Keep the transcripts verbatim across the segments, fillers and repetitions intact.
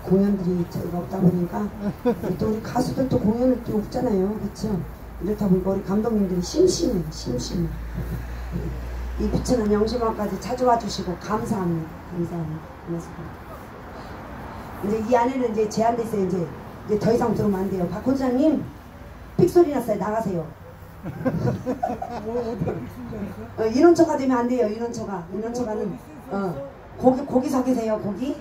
공연들이 저희가 없다 보니까 또 우리 가수들도 공연을 또 없잖아요. 그렇죠? 이렇다 보니까 우리 감독님들이 심심해 심심해. 이 부천은 영심학까지 찾아와 주시고 감사합니다. 감사합니다. 고맙습니다. 이제 이 안에는 이제 제한됐어요. 이제 이제 더 이상 들어오면 안 돼요. 박 원장님 삑소리 났어요. 나가세요. 어, 인원처가 되면 안 돼요. 인원처가 인원처가는 어 고기 고기 서 계세요. 고기.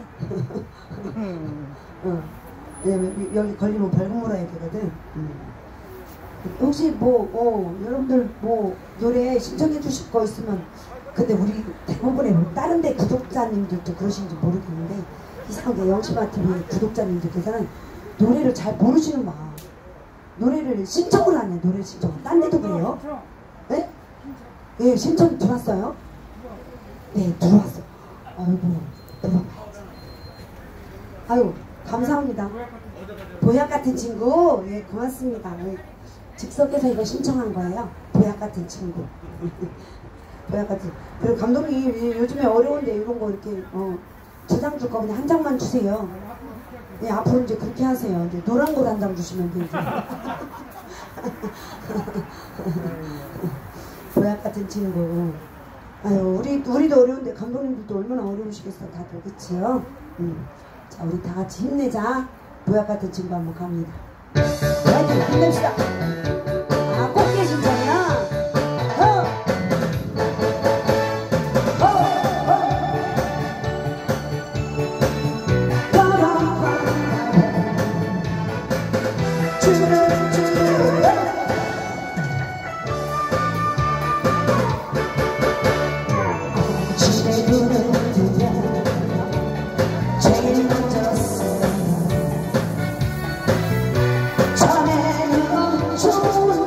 어 왜냐면 여기 걸리면 벌금 물어야 되거든. 음. 혹시 뭐, 어, 여러분들 뭐 노래 신청해 주실 거 있으면, 근데 우리 대부분의 다른 데 구독자님들도 그러신지 모르겠는데 이상하게 영심아티비 구독자님들께서는 노래를 잘 모르시는 봐. 노래를 신청을 안 해. 노래 신청. 딴 데도 그래요? 네? 네, 신청 들어왔어요? 네, 들어왔어. 아이고, 들어봐야지. 아유, 감사합니다. 보약 같은 친구, 예, 고맙습니다. 예. 즉석에서 이거 신청한 거예요. 보약 같은 친구. 보약 같은. 그리고 감독님 요즘에 어려운데 이런 거 이렇게 어, 두 장 줄 거 그냥 한 장만 주세요. 예, 앞으로 이제 그렇게 하세요. 이제 노란 걸 한 장 주시면 되죠. 보약 같은 친구. 아유, 우리 우리도 어려운데 감독님들도 얼마나 어려우시겠어, 다들. 그치요? 음. 자, 우리 다 같이 힘내자. 보약 같은 친구 한번 갑니다. 화이팅! 힘냅시다! 아, 꽃게 신청이야? 어! 어! 어! 빠밤밤 주르주르 집에 눈을 뜨면 제일 먼저 전에는 좋은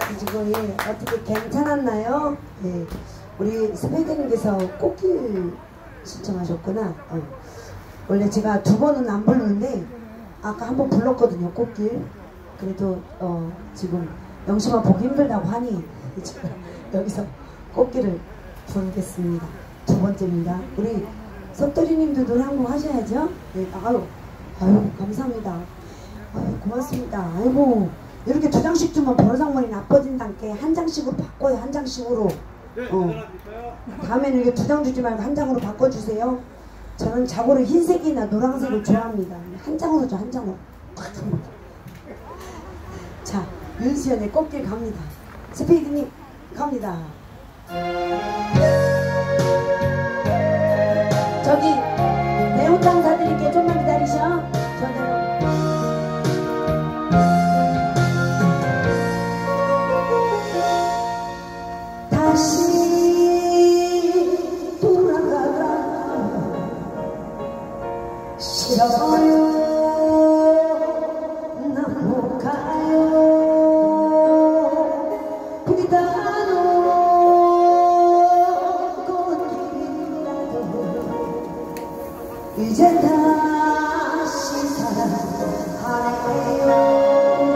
그래가지고 예, 어떻게 괜찮았나요? 예, 우리 스페이드님께서 꽃길 신청하셨구나. 어. 원래 제가 두 번은 안 부르는데 아까 한 번 불렀거든요, 꽃길. 그래도 어, 지금 영심아 보기 힘들다고 하니 제가 여기서 꽃길을 부르겠습니다. 두 번째입니다. 우리 석돌이님도 노래 한 곡 하셔야죠. 네, 아유, 아유 감사합니다. 아유 고맙습니다. 아이고 이렇게 두 장씩 주면 버르장머리 나빠진다께 한 장씩으로 바꿔요. 한 장씩으로. 어. 다음에는 이렇게 두 장 주지 말고 한 장으로 바꿔주세요. 저는 자고로 흰색이나 노란색을 좋아합니다. 한 장으로 줘, 한 장으로. 자, 윤수연의 꽃길 갑니다. 스피드님 갑니다. 저기 매운탕 사드릴게요. 좀만 기다리셔. 저대로. 다시 돌아가라 싫어요. 난 못 가요. 그다노 꽃길이라도 이제 다시 사랑하래요.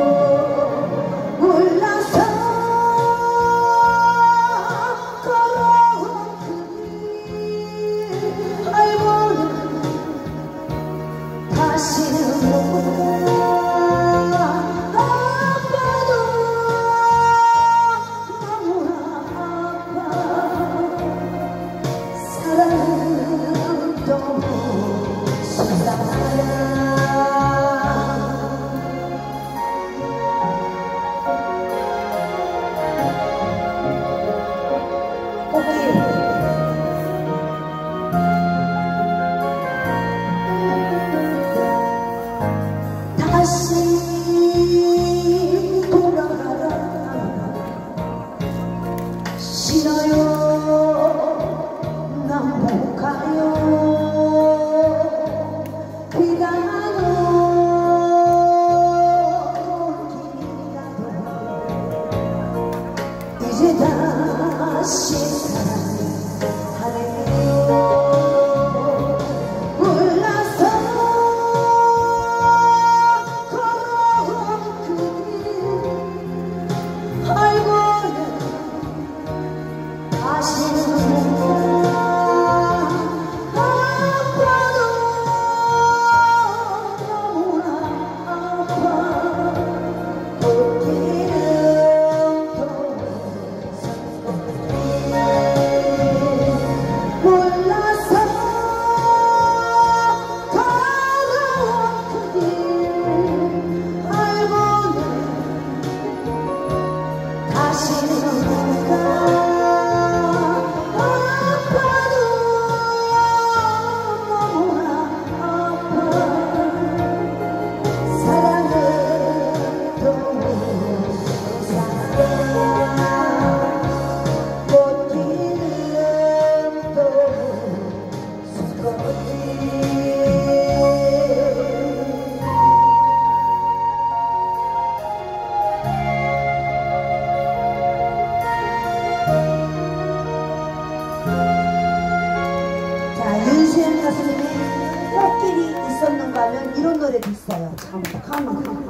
꽃길이 있었는가 하면 이런 노래도 있어요. 잠깐만, 가만, 가만.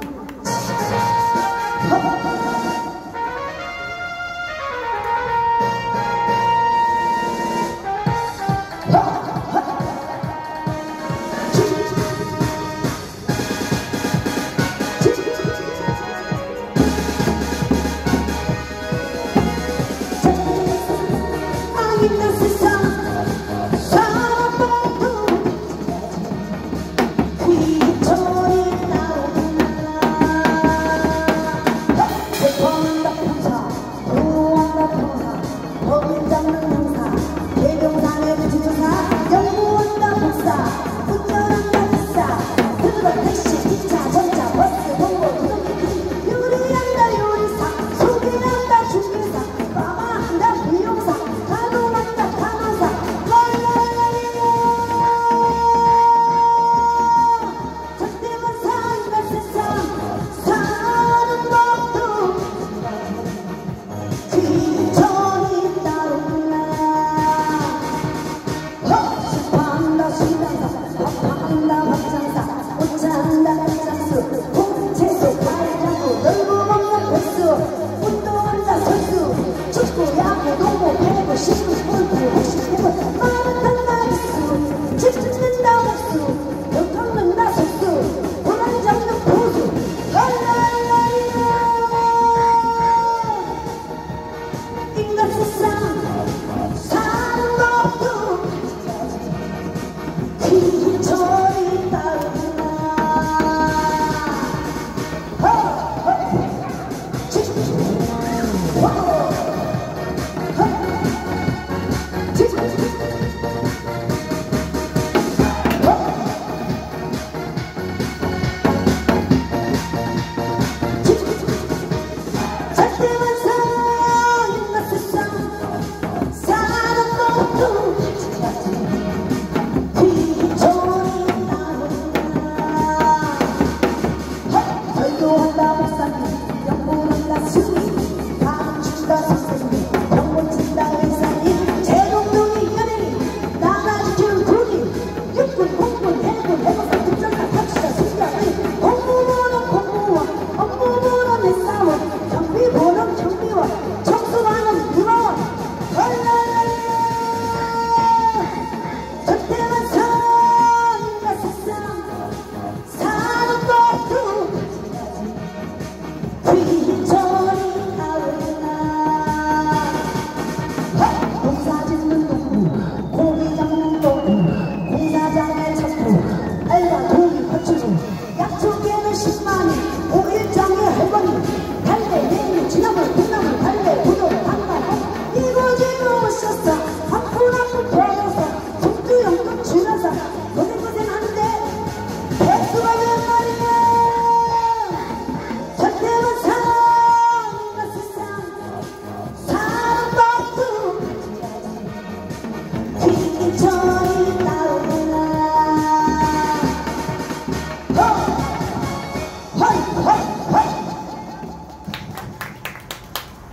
귀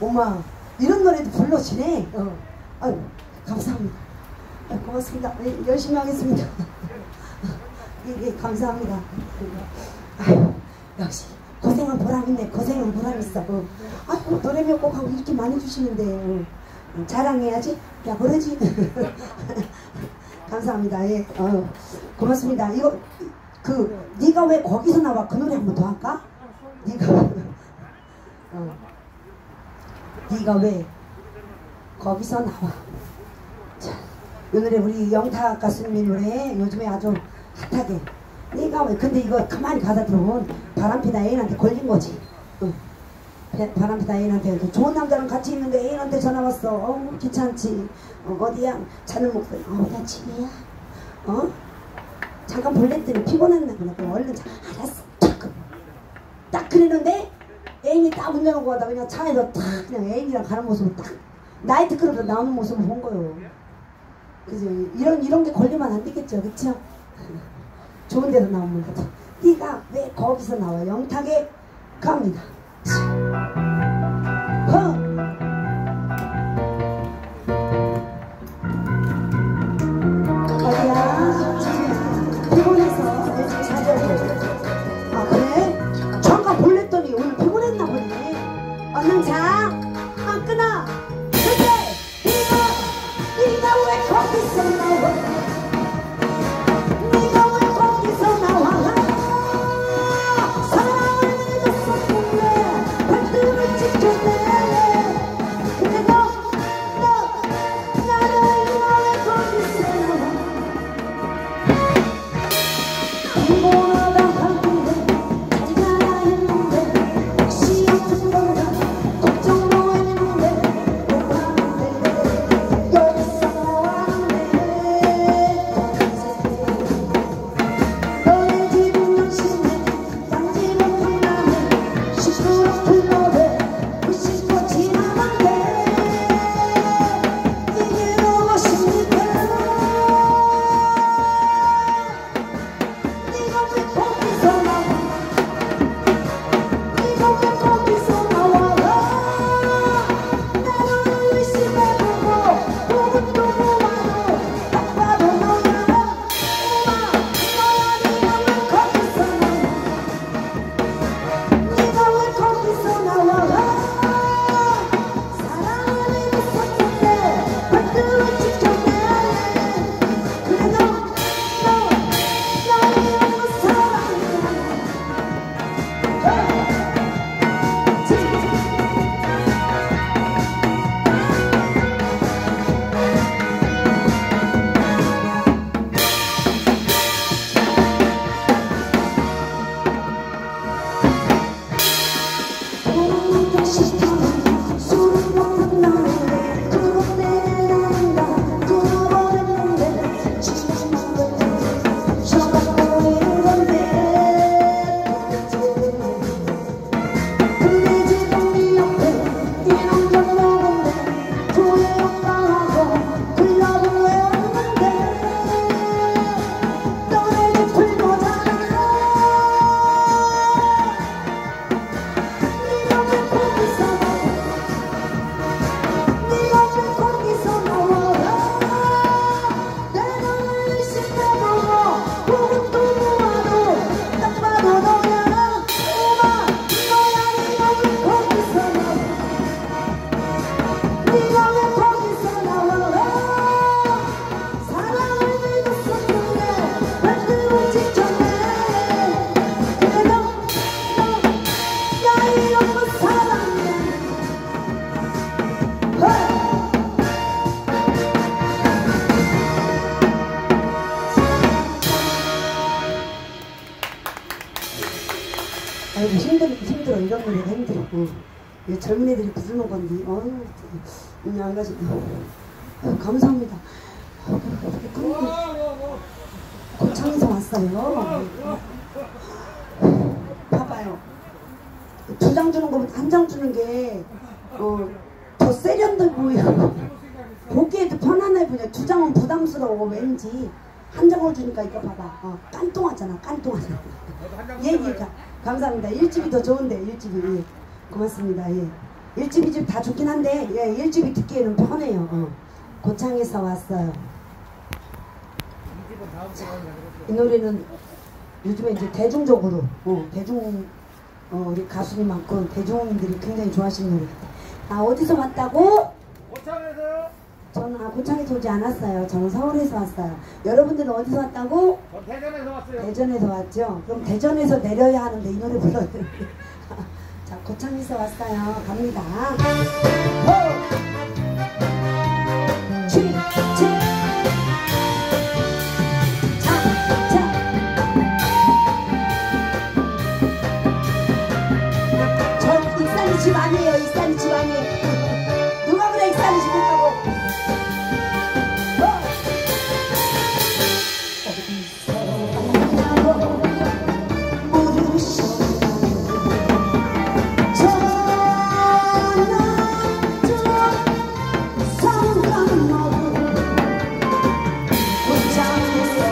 엄마 이런 노래도 불러주네. 어. 아유, 감사합니다. 아유, 고맙습니다. 예, 열심히 하겠습니다. 예, 예, 감사합니다. 아유, 역시 고생은 보람있네. 고생은 보람있어. 어. 아유, 노래면 꼭 하고 이렇게 많이 주시는데 어. 자랑해야지. 야, 그러지. 감사합니다. 예, 어, 고맙습니다. 이거 그 네가 왜 거기서 나와? 그 노래 한 번 더 할까? 네가 어. 네가 왜 거기서 나와? 자, 이 노래 우리 영탁 가수님 노래 요즘에 아주 핫하게. 네가 왜? 근데 이거 가만히 가다 들어보면 바람피다 애인한테 걸린 거지. 어. 바람피다 애인한테 좋은 남자랑 같이 있는데 애인한테 전화 왔어. 어, 귀찮지. 어, 어디야? 자는 목소리. 어, 나 집이야. 어? 잠깐 볼랬더니 피곤했나 보다. 그럼 얼른 자. 알았어. 딱. 딱 그러는데 애인이 딱 문 열어놓고 가다 그냥 차에서 탁 그냥 애인이랑 가는 모습을 딱 나이트클럽에서 나오는 모습을 본 거예요. 그죠? 이런 이런 게 걸리면 안 되겠죠, 그렇죠? 좋은 데서 나오면 그죠? 네가 왜 거기서 나와? 영탁에 갑니다. 허. 어디야? 피곤해서 일찍 자려고. 아 그래? 잠깐 볼랬더니 오늘 피곤했나 보네. 얼른 자. 안 끊어. 근데 네가 네가 왜 거기서 나와? 네가 왜 거기서 나와? 사랑을 믿었었는데 발등을 지켰네. 그래도 너 나를 네가 왜 거기서 나와? 피곤하다 하는데 잘자라 했는데 혹시 아픈 건가 걱정도 했는데 못 봤는데 여기서 나왔네. 너의 집은 욕심에 딴 집은 불나네. 시끄럽은 노래 무심코 지나간대. 이게 무엇입니까? 네가 왜 거기서 나와? 네가 왜 거기서 나와? 나를 의심해보고 보고 또 보아도 딱 봐도 너야. 엄마 너야. 네가 왜 거기서 나와? 네가 왜 거기서 나와? 사랑을 믿었었는데 발등을 지켰네. 그래도 너 나를 너무 사랑해. 보는 게 싫다면 술은 먹는 나는데 그것 때문에 난다 끊어버렸는데 지금은 저먹고 있는 건데. 근데 지금 네 옆에 이 남자 누군데 조회 오빠하고 클럽은 왜 왔는데 너네 집 풀거잖아. 네가 왜 거기서 나와? 네가 왜 거기서 나와? 내 눈을 의심해보고 보고 또 보아도 딱 봐도 너야. 엄마 너야. 네가 왜 거기서 나와? 네가 왜 거기서 나와? 사랑을 믿었었는데 발등을 지켰네. 그래도 너 야 이런 거 사랑해. 아이고 힘들어 힘들어. 이런 노래가 힘들어. 어. 이 젊은 애들이 부르는 건데 어휴 음, 안 가지. 아유, 감사합니다. 어, 그렇게 큰 고창에서 왔어요. 봐봐요. 두 장 주는 거면 한 장 주는 게 어, 더 세련돼 보여. 보기에도 편안해 보여. 두 장은 부담스러워 왠지. 한 장을 주니까 이거 봐봐. 어, 깐똥하잖아. 깐똥하잖아. 예, 예, 가, 감사합니다. 일집이 더 좋은데 일집이. 예. 고맙습니다. 예. 일집 이집 다 좋긴 한데 예, 일집이 듣기에는 편해요. 어. 고창에서 왔어요. 이 노래는 요즘에 이제 대중적으로 어, 대중 어, 우리 가수님만큼 대중들이 굉장히 좋아하시는 노래 같아요. 아 어디서 왔다고? 고창에서요? 저는 아, 고창에서 오지 않았어요. 저는 서울에서 왔어요. 여러분들은 어디서 왔다고? 저 대전에서 왔어요. 대전에서 왔죠? 그럼 대전에서 내려야 하는데 이 노래 불러야 되는데 자 고창에서 왔어요. 갑니다. 치, 치. 집 아니에요. 익산이 집 아니에요. 누가 그래 익산이 집 있다고. 어. 어디서 만나고 모르시나요. 전화저 상관없고 고창에서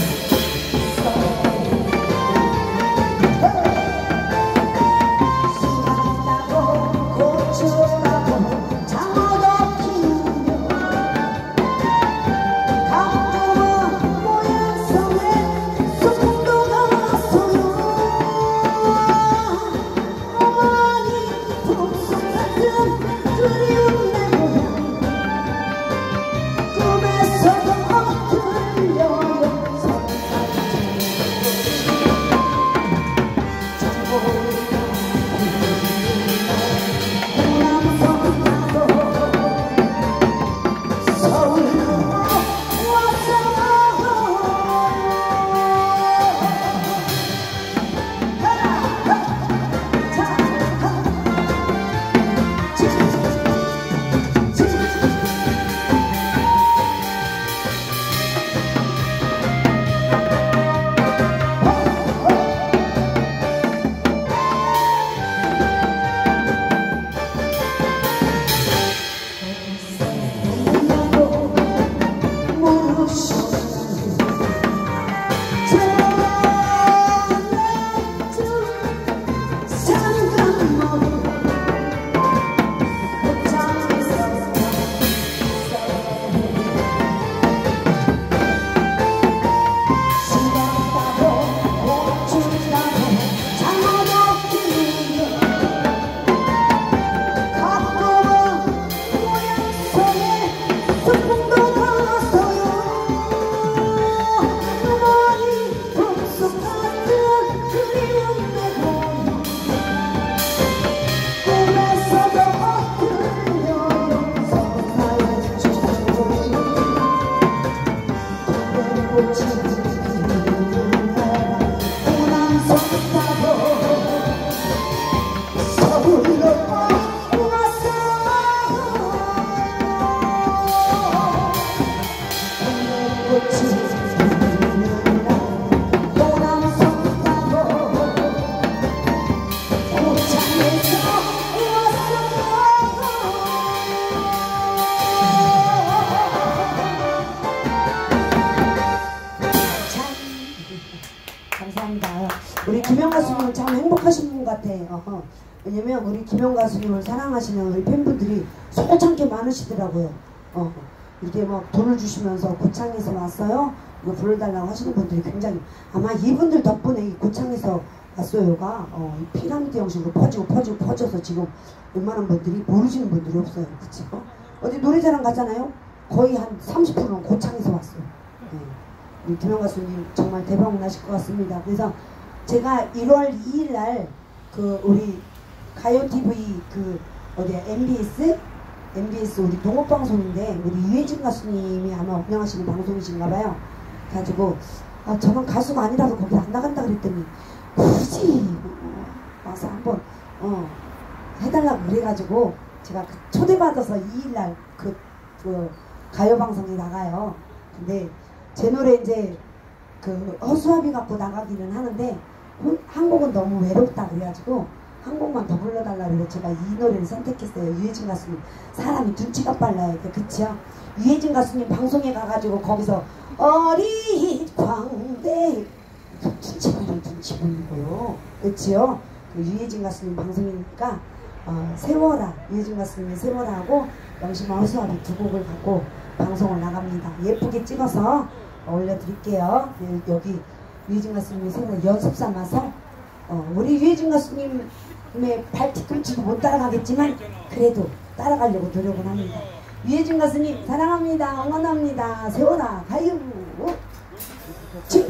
우리 김영 가수님은 참 행복하신 분 같아. 어허. 왜냐면 우리 김영 가수님을 사랑하시는 우리 팬분들이 솔창게 많으시더라고요. 어. 이렇게 막 돈을 주시면서 고창에서 왔어요. 이거 불러달라고 하시는 분들이 굉장히 아마 이분들 덕분에 이 고창에서 왔어요가 어, 이 피라미드 형식으로 퍼지고 퍼지고 퍼져서 지금 웬만한 분들이 모르시는 분들이 없어요. 그쵸? 어디 노래자랑 가잖아요. 거의 한 삼십 퍼센트는 고창에서 왔어요. 네. 우리 김영 가수님 정말 대박 나실 것 같습니다. 그래서 제가 일월 이일 날 그 우리 가요티비 그 어디야 엠비에스 엠비에스 우리 동업방송인데 우리 유해진 가수님이 아마 운영하시는 방송이신가봐요. 가지고 아 저는 가수가 아니라서 거기 안 나간다 그랬더니 굳이 와서 한번 어 해달라고 그래가지고 제가 초대받아서 이일 날 그 그 가요방송에 나가요. 근데 제 노래 이제 그 허수아비 갖고 나가기는 하는데 한 곡은 너무 외롭다 그래가지고 한 곡만 더 불러달라고 해서 제가 이 노래를 선택했어요. 유해진 가수님 사람이 눈치가 빨라요. 그치요? 유해진 가수님 방송에 가가지고 거기서 어린 광대 눈치 봐라 눈치 보는 거요. 그치요? 그 유해진 가수님 방송이니까 어, 세워라, 유해진 가수님의 세워라 하고 영심아 허수아비 두 곡을 갖고 방송을 나갑니다. 예쁘게 찍어서 올려드릴게요. 네, 여기 유해진 가수님의 세워라 연습 삼아서 어, 우리 유해진 가수님의 발 뒤꿈치도 못 따라가겠지만 그래도 따라가려고 노력을 합니다. 유해진 가수님 사랑합니다. 응원합니다. 세워라 가요. 치.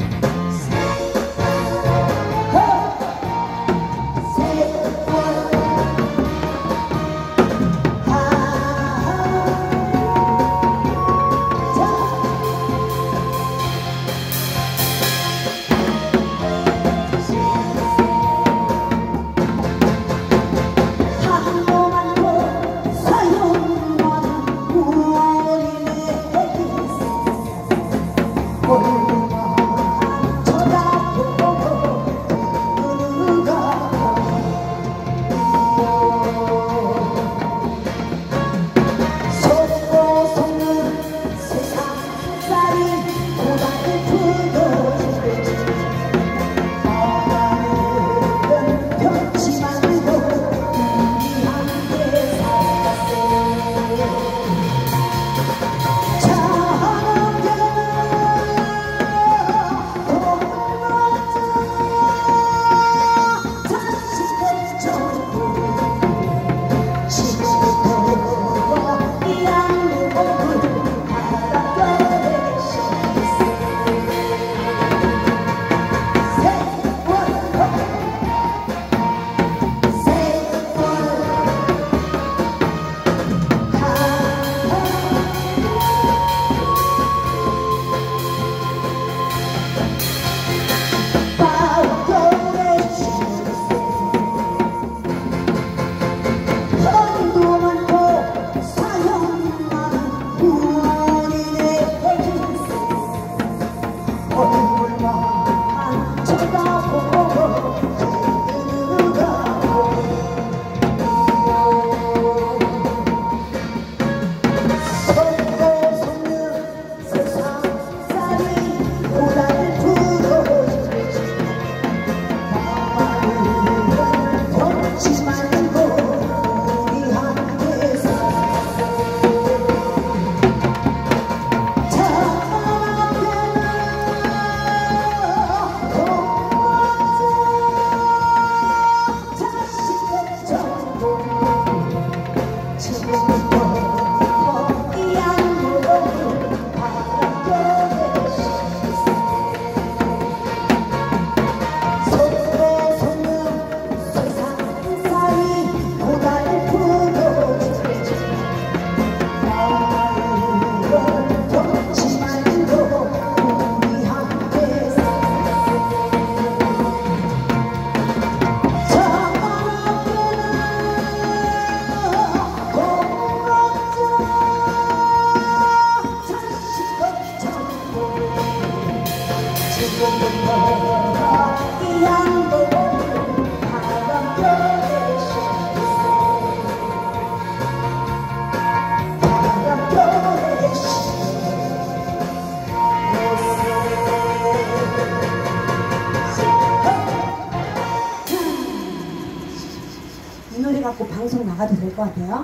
이 노래 갖고 방송 나가도 될 것 같아요?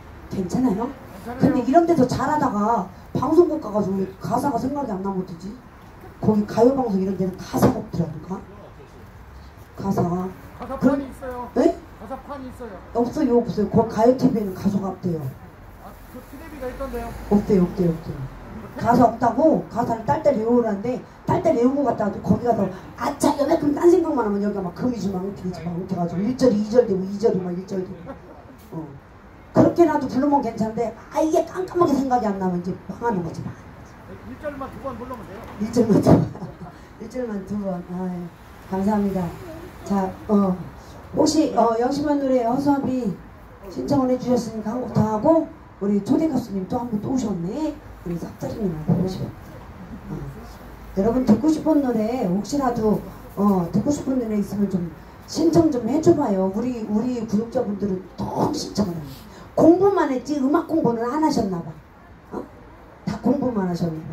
괜찮아요? 근데 이런 데서 잘하다가 방송국 가가지고 왜 가사가 생각이 안 나면 어떡지? 거기 가요방송 이런 데는 가사가 없더라니까? 가사가. 가사판이 있어요. 네? 가사판이 있어요. 없어요, 없어요. 거기 가요티비에는 가사가 없대요. 아, 그 티비가 있던데요. 없대요, 없대요, 없대요. 가사 없다고 가사를 딸딸 외우라는데 딸딸 외우고 갔다가 거기 가서 아차 여백금 딴 생각만 하면 여기가 막 금이지만 엉키지만 엉켜가지고 일 절이 이 절 되고 이 절이 막 일 절 되고 어. 그렇게라도 부르면 괜찮은데 아 이게 깜깜하게 생각이 안 나면 이제 망하는 거지 막. 일 절만 두 번 부르면 돼요. 일 절만 두 번. 일 절만 두 번. 아유, 감사합니다. 자, 어 혹시 어 영심한 노래 허수아비 신청을 해주셨으니까 한 곡 더 하고 우리 초대 가수님 또 한 분 또 오셨네. 우리 삭자리님 보고 싶어. 어. 여러분 듣고 싶은 노래 혹시라도 어 듣고 싶은 노래 있으면 좀 신청 좀 해줘봐요. 우리 우리 구독자분들은 더 신청을 해요. 공부만 했지 음악 공부는 안 하셨나봐. 어? 다 공부만 하셨나봐.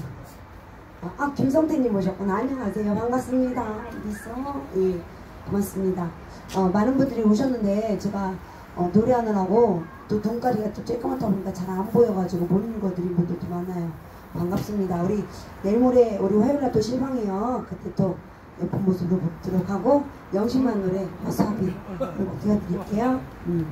아, 아 김성태님 오셨구나. 안녕하세요. 반갑습니다. 어디 있어? 예, 고맙습니다. 어, 많은 분들이 오셨는데 제가 어, 노래하느라고 또 눈가리가 또 쬐끄맣다 보니까 잘 안 보여가지고 못 읽어드린 분들도 많아요. 반갑습니다. 우리 내일 모레 우리 화요일날 또 실방이요. 그때 또 예쁜 모습으로 뵙도록 하고 영심한 노래 허수아비 들려드릴게요. 음.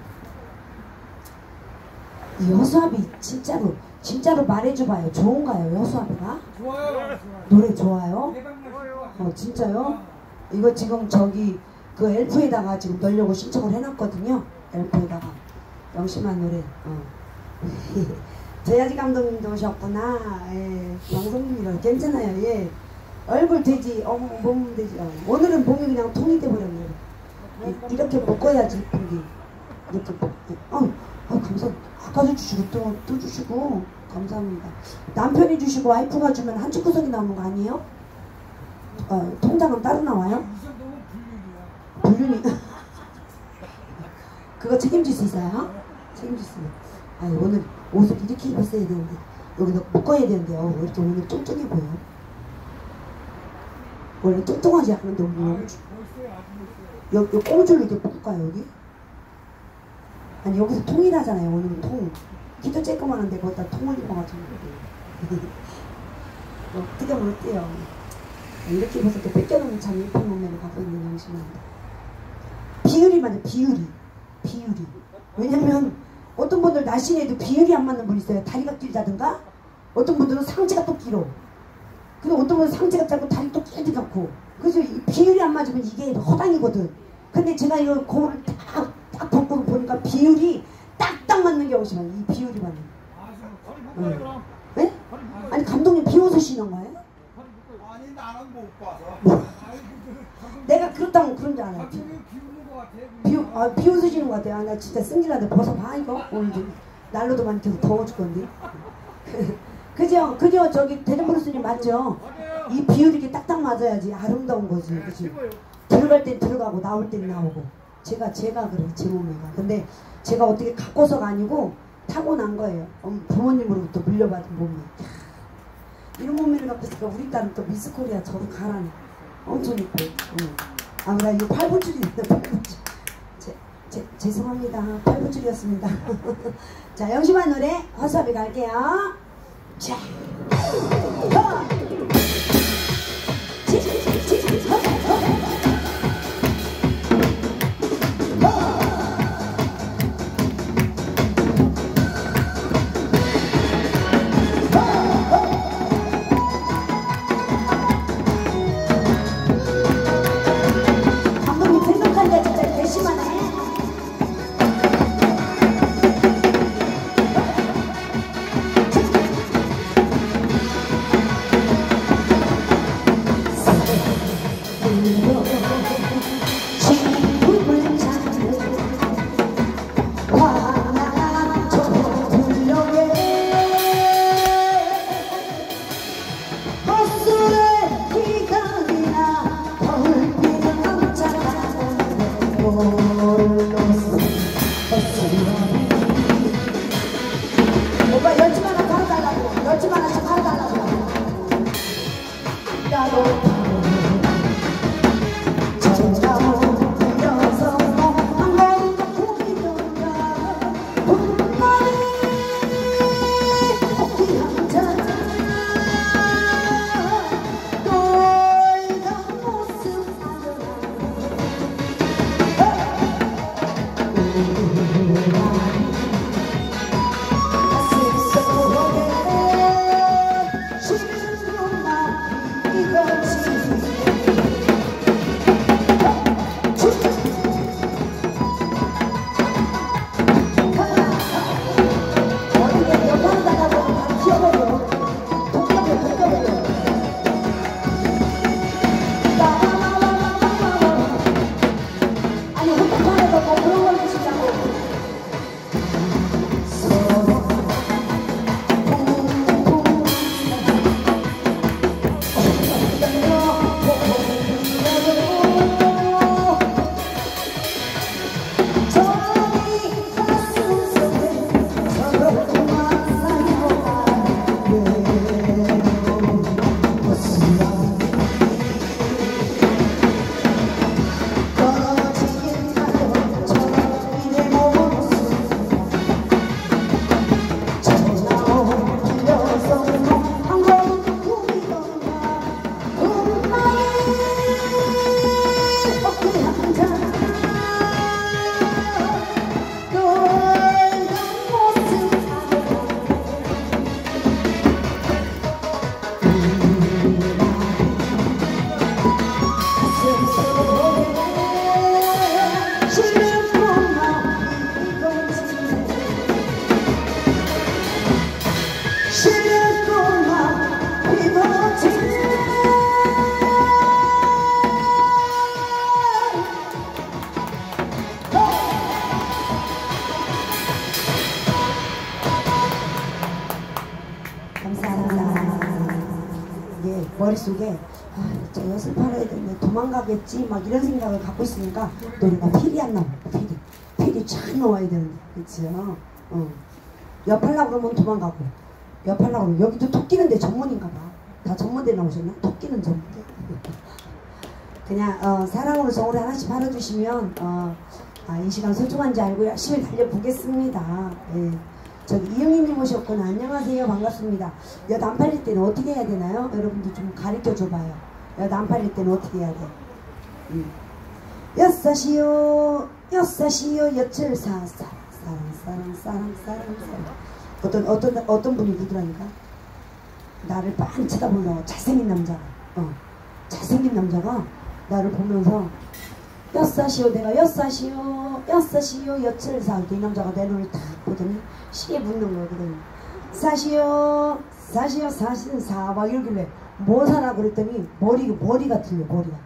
이 허수아비 진짜로 진짜로 말해줘봐요. 좋은가요 허수아비가? 좋아요. 노래 좋아요? 좋아요. 어 진짜요? 이거 지금 저기 그 엘프에다가 지금 넣으려고 신청을 해놨거든요. 엘프에다가 영심한 노래. 어. 저야지 감독님도 오셨구나. 예. 방송님이라 괜찮아요. 예. 얼굴 되지, 어, 몸 되지. 어. 오늘은 몸이 그냥 통이 돼버렸네. 이, 이렇게 묶어야지 이쁜게. 이렇게 묶. 어, 어 감사. 아까도 주시고 또, 또 주시고 감사합니다. 남편이 주시고 와이프가 주면 한쪽 구석이 나오는 거 아니에요? 어, 통장은 따로 나와요? 불륜이. 그거 책임질 수 있어요? 책임질 수 있어요. 아니 오늘 옷을 이렇게 입었어야 되는데 여기다 묶어야 되는데요. 왜 이렇게 오늘 뚱뚱해 보여? 원래 뚱뚱하지 않은데 오늘 여기 꼬무줄로 이렇게 묶을까요 여기? 아니 여기서 통일하잖아요. 오늘은 통. 키도 쬐끄만한데 거기다 통을 입어가지고 어떻게 하면 어때요? 이렇게 입어서 또 뺏겨놓으면 참 예쁜 몸매를 갖고 있는 영심입니다. 비율이 맞아요. 비율이. 비율이. 왜냐면 어떤 분들 날씬해도 비율이 안 맞는 분 있어요. 다리가 길다든가 어떤 분들은 상체가 또 길어. 근데 어떤 분은 상체가 짧고 다리 또 길지 않고. 그래서 이 비율이 안 맞으면 이게 허당이거든. 근데 제가 이거 거울을 딱, 딱 벗고 보니까 비율이 딱딱 맞는 게 오시면 이 비율이 맞는 거예요. 응. 네? 아니 감독님 비웃으시는 거예요? 아니 나는 못 봐서. 뭐? 내가 그렇다면 그런 줄 알아요. 비웃, 아, 비웃으시는 것 같아요. 아, 나 진짜 승질나는데 벗어봐 이거. 오늘 좀 난로도 많이 켜서 더워 죽 건데. 그죠? 그죠? 저기 대전브루스님 맞죠? 이 비율이 이렇게 딱딱 맞아야지 아름다운 거지. 그치? 들어갈 땐 들어가고 나올 땐 나오고. 제가 제가 그래 제 몸매가. 근데 제가 어떻게 갖고서가 아니고 타고난 거예요. 부모님으로부터 물려받은 몸매. 이런 몸매를 갖고 있으니까 우리 딸은 또 미스코리아 저로 가라니. 엄청 이뻐. 응. 아, 나 이거 팔분줄이었네. 팔분줄. 제, 제, 죄송합니다. 팔분줄이었습니다. 자, 영심한 노래 허수아비 갈게요. 자, 허! 치, 치, 치, 허, 허, 허. 오빠 열집 하나 팔아달라고. 열집 하나씩 팔아달라고. 나도 이것이 머릿속에 아, 저 엿을 팔아야 되는데 도망가겠지 막 이런 생각을 갖고 있으니까 노래가 필이 안 나와. 필이 필이 쫙 나와야 되는데 그치요? 어. 엿 팔려고 그러면 도망가고 엿 팔려고 그러면 여기도 토끼는데 전문인가 봐. 다 전문대 나오셨나? 토끼는 전문대. 그냥 어, 사랑으로 정으로 하나씩 팔아주시면 어, 아, 이 시간 소중한지 알고 열심히 달려보겠습니다. 예. 저기 이영희님 오셨구나. 안녕하세요. 반갑습니다. 엿 안 팔릴 때는 어떻게 해야 되나요? 여러분들 좀 가르쳐 줘봐요. 엿 안 팔릴 때는 어떻게 해야 돼? 음. 엿 사시오 엿 사시오 엿을 사 사랑 사랑 사랑 사랑 사랑 어떤 어떤 어떤 분이 누구라니까? 나를 빤히 쳐다보려고 잘생긴 남자가 어 잘생긴 남자가 나를 보면서 엿 사시오 내가 엿 사시오 엿 사시오 엿을 사 이 남자가 내 눈을 딱 보더니 시계 묻는 거거든. 사시오 사시오 사시오 사막 이러길래 뭐 사라 그랬더니 머리, 머리가 틀려 머리가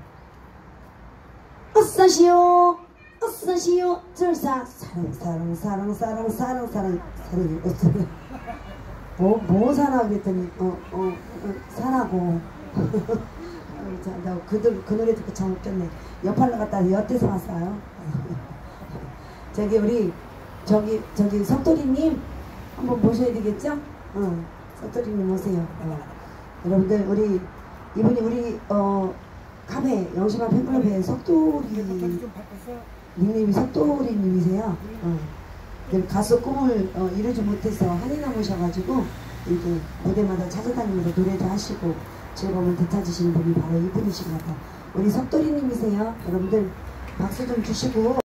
어사시오 어사시오 절사 사랑 사랑 사랑 사랑 사랑 사랑 사랑이 어쩌면 뭐, 뭐 사나 그랬더니 어, 어, 어 사라고 자, 나 그, 그 노래 듣고 참 웃겼네. 옆팔로 갔다 엿대서 왔어요. 저기 우리 저기 저기 석돌이님 한번 모셔야 되겠죠? 어, 석돌이님 오세요. 어. 여러분들 우리 이분이 우리 어 카페 영심한 팬클럽의 석돌이 닉네임이 석돌이님이세요. 어. 가수 꿈을 어, 이루지 못해서 한이 남으셔가지고 이렇게 무대마다 찾아다니면서 노래도 하시고 즐거움을 되찾으시는 분이 바로 이분이신 것 같아요. 우리 석돌이님이세요. 여러분들 박수 좀 주시고